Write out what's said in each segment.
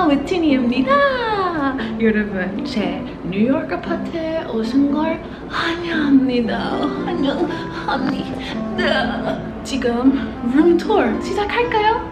위티니입니다. 여러분, 제 뉴욕 아파트에 오신 걸 환영합니다. 환영합니다. 지금 룸 투어 시작할까요?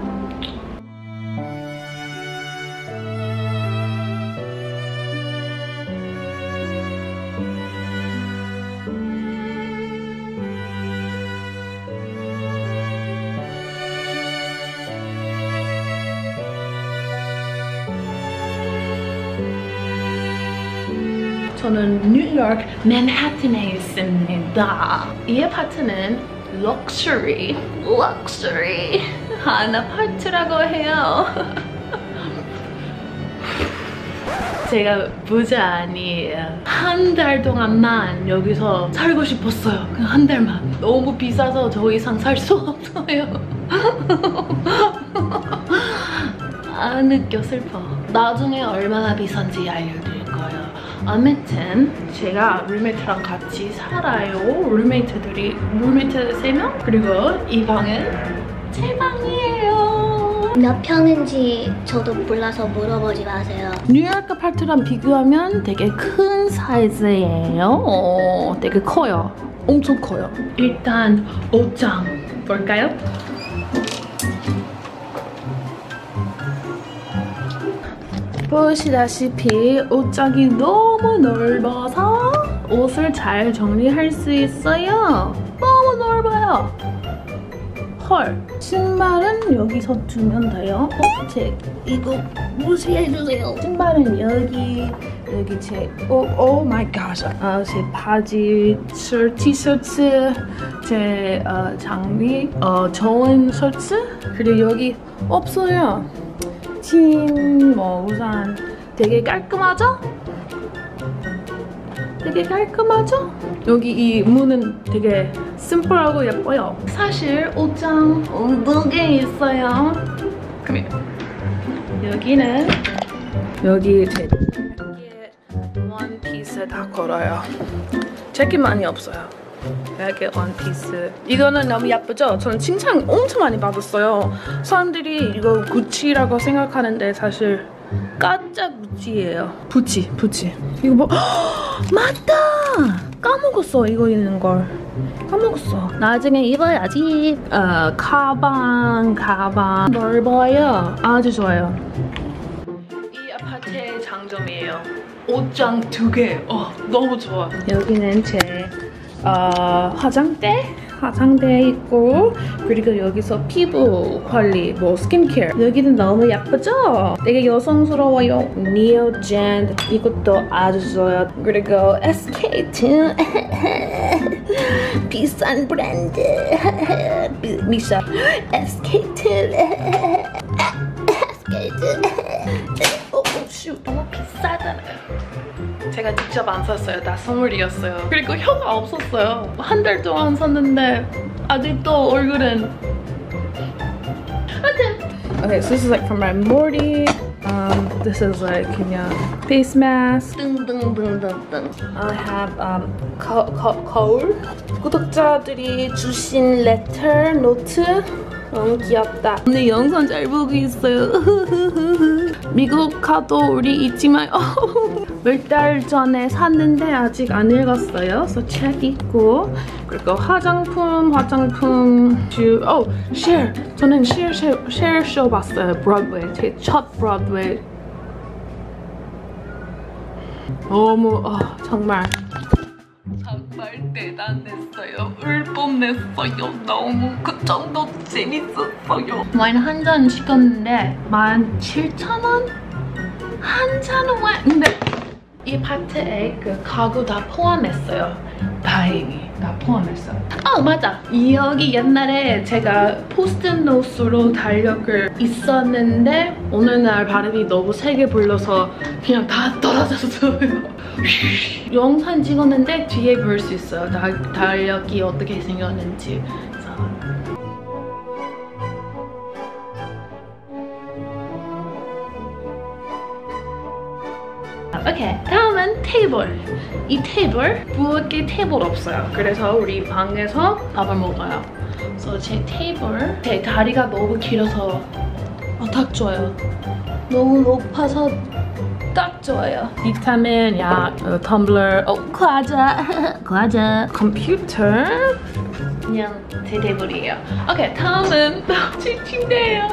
저는 뉴욕 맨하튼에 있습니다. 이 아파트는 럭셔리 한 아파트라고 해요. 제가 부자 아니에요. 한 달 동안만 여기서 살고 싶었어요. 그냥 한 달만. 너무 비싸서 더 이상 살 수 없어요. 아, 느껴 슬퍼. 나중에 얼마나 비싼지 알려드릴게요. 아무튼 제가 룸메이트랑 같이 살아요. 룸메이트 3명. 그리고 이 방은 제 방이에요. 몇 평인지 저도 몰라서 물어보지 마세요. 뉴욕 아파트랑 비교하면 되게 큰 사이즈예요. 되게 커요. 엄청 커요. 일단 옷장 볼까요? 보시다시피 옷장이 너무 넓어서 옷을 잘 정리할 수 있어요. 너무 넓어요. 헐, 신발은 여기서 두면 돼요. 이거 무시해주세요. 신발은 여기 제 오 마이 갓. 제 바지, 티셔츠, 제 장비, 좋은 셔츠. 그리고 여기 없어요. 팀, 우산. 되게 깔끔하죠? 되게 깔끔하죠? 여기 이 문은 되게 심플하고 예뻐요. 사실 옷장 엉덩이에 있어요. 그럼 여기는 여기 제 재킷 원피스 다 걸어요. 재킷 많이 없어요. 이렇게 원피스. 이거는 너무 예쁘죠? 저는 칭찬 엄청 많이 받았어요. 사람들이 이거 구찌라고 생각하는데 사실 가짜 구찌예요. 부치. 이거 뭐 맞다! 까먹었어. 이거 있는 걸. 까먹었어. 나중에 입어야지. 가방 넓어요. 아주 좋아요. 이 아파트의 장점이에요. 옷장 2개. 너무 좋아. 여기는 제 화장대 있고, 그리고 여기서 피부 관리, 스킨케어. 여기는 너무 예쁘죠? 되게 여성스러워요. 니오젠 이것도 아주 좋아요. 그리고 SK2 비싼 브랜드 미샤 SK2 슛 너무 비싸잖아요. 제가 직접 안 샀어요. 다 선물이었어요. 그리고 혀가 없었어요. 한 달 동안 썼는데 아직도 얼굴은. Okay, so this is like from my Morty. This is like 그냥 face mask. 등등등등등. I have 거울. 구독자들이 주신 레터 노트. 너무 귀엽다. 오늘 영상 잘 보고 있어요. 미국 가도 우리 잊지 마요. 몇 달 전에 샀는데 아직 안 읽었어요. 그래서 책 있고, 그리고 화장품 쉘. 저는 쉘 쇼 봤어요. 브로드웨이. 제 첫 브로드웨이. 너무 정말 대단했어요. 울 뻔했어요. 너무 그 정도 재밌었어요. 와인 한 잔 시켰는데 17,000원? 한 잔은 왜? 근데 이 아파트에 그 가구 다 포함했어요. 다행히 다 포함했어요. 맞아. 여기 옛날에 제가 포스트잇노트로 달력을 있었는데 어느 날 바람이 너무 세게 불러서 그냥 다 떨어졌어요. 영상 찍었는데 뒤에 볼 수 있어요. 달력이 어떻게 생겼는지. 오케이, 다음은 테이블. 이 테이블, 부엌에 테이블 없어요. 그래서 우리 방에서 밥을 먹어요. 그래서 제 테이블, 제 다리가 너무 길어서 딱 좋아요. 너무 높아서 딱 좋아요. 비타민, 약, 텀블러, 과자, 과자, 컴퓨터. 그냥 제 테이블이에요. 오케이, 다음은 제 침대예요.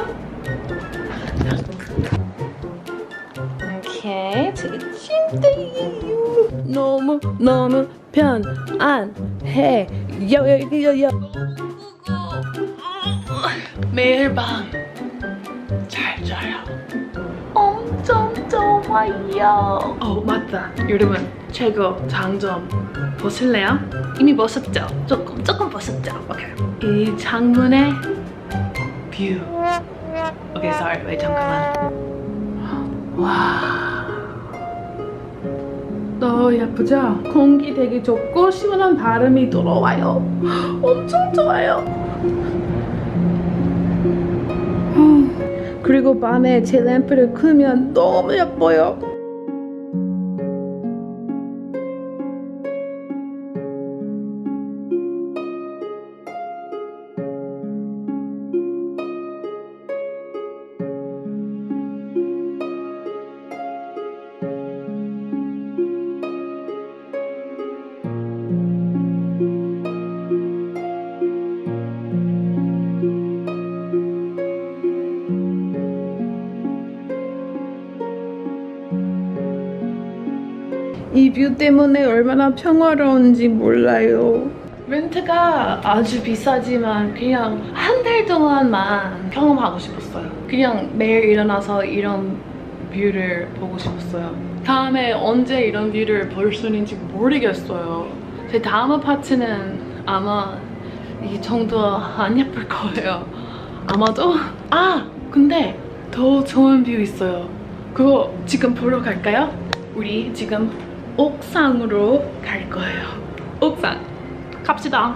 오케이, 제 침대예요. 너무 편안해. 요. 매일 밤 잘 자요. 엄청 좋아요. 맞다. 여러분, 최고 장점 보실래요? 이미 보셨죠? 조금 보셨죠? 오케이. 이 창문의 뷰. 오케이, sorry. wait, 잠깐만. 와. 너무 예쁘죠? 공기 되게 좋고 시원한 바람이 들어와요. 엄청 좋아요. 그리고 밤에 제 램프를 끄면 너무 예뻐요. 이 뷰 때문에 얼마나 평화로운지 몰라요. 렌트가 아주 비싸지만 그냥 한 달 동안만 경험하고 싶었어요. 그냥 매일 일어나서 이런 뷰를 보고 싶었어요. 다음에 언제 이런 뷰를 볼 수 있는지 모르겠어요. 제 다음 아파트는 아마 이 정도 안 예쁠 거예요. 아마도? 근데 더 좋은 뷰 있어요. 그거 지금 보러 갈까요? 우리 지금 옥상으로 갈 거예요. 옥상 갑시다.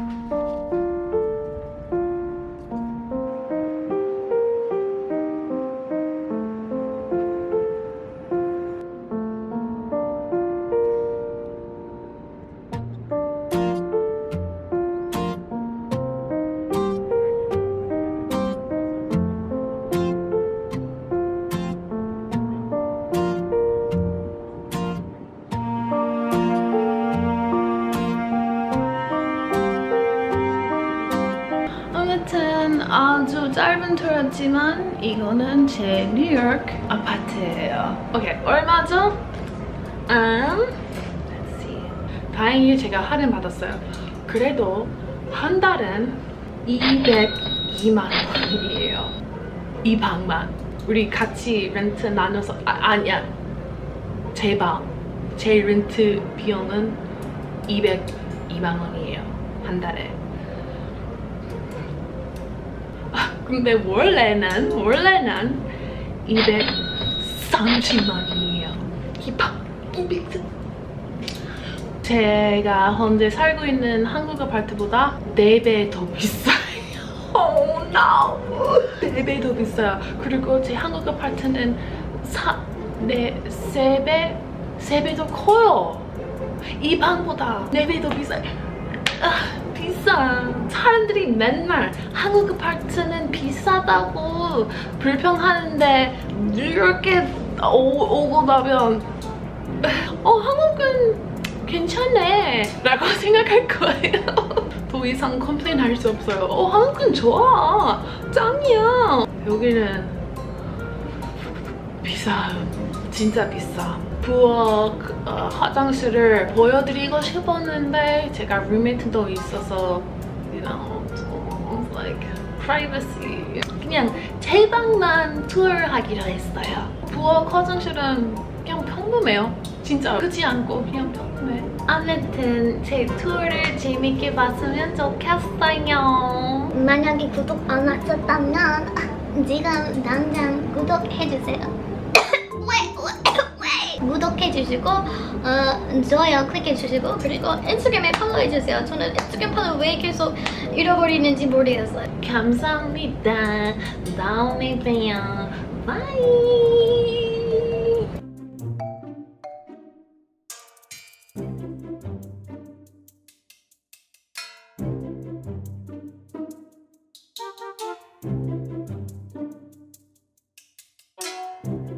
아무튼 아주 짧은 투어였지만 이거는 제 뉴욕 아파트예요. 오케이, 얼마죠? Let's see. 다행히 제가 할인 받았어요. 그래도 한 달은 202만 원이에요. 이 방만. 우리 같이 렌트 나눠서 아니야. 제 방. 제 렌트 비용은 202만 원이에요. 한 달에. 근데 원래는 230만 원이에요. 이 방 230. 제가 현재 살고 있는 한국 아파트보다 4배 더 비싸요. Oh no! 4배 더 비싸요. 그리고 제 한국 아파트는 3배 더 커요. 이 방보다 4배 더 비싸요. 비싸. 사람들이 맨날 한국 아파트는 비싸다고 불평하는데 뉴욕에 오고 나면 한국은 괜찮네 라고 생각할 거예요. 더 이상 컴플레인 할 수 없어요. 한국은 좋아. 짱이야. 여기는 비싸요. 진짜 비싸. 부엌 화장실을 보여드리고 싶었는데 제가 룸메이트도 있어서 you know, like privacy. 그냥 제 방만 투어하기로 했어요. 부엌 화장실은 그냥 평범해요. 진짜 크지 않고 그냥 평범해. 아무튼 제 투어를 재밌게 봤으면 좋겠어요. 만약에 구독 안 하셨다면 지금 당장 구독해주세요. 구독해주시고 좋아요 클릭해주시고 그리고 인스타그램에 팔로우해주세요. 저는 인스타그램 팔로우 왜 계속 잃어버리는지 모르겠어요. 감사합니다. 다음에 봬요. 바이. 네.